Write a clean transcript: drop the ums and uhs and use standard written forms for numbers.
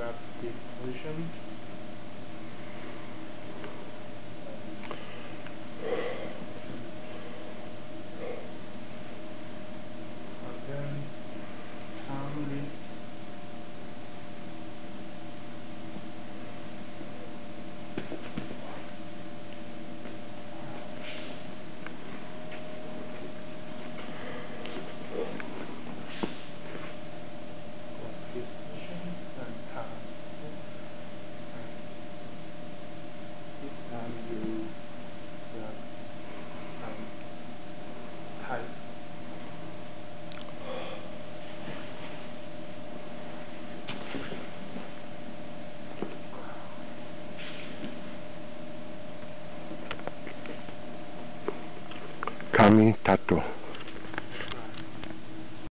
grab this position. And then turn this. This position and turn. And this time you grab tight. Kami Tato.